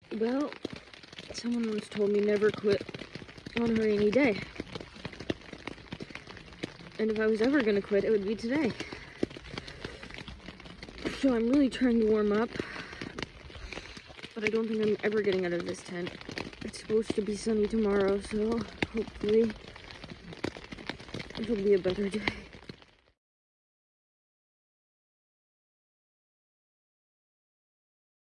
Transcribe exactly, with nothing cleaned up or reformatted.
Well, someone once told me never quit on a rainy day. And if I was ever gonna quit, it would be today. So I'm really trying to warm up. But I don't think I'm ever getting out of this tent. It's supposed to be sunny tomorrow, so hopefully it'll be a better day.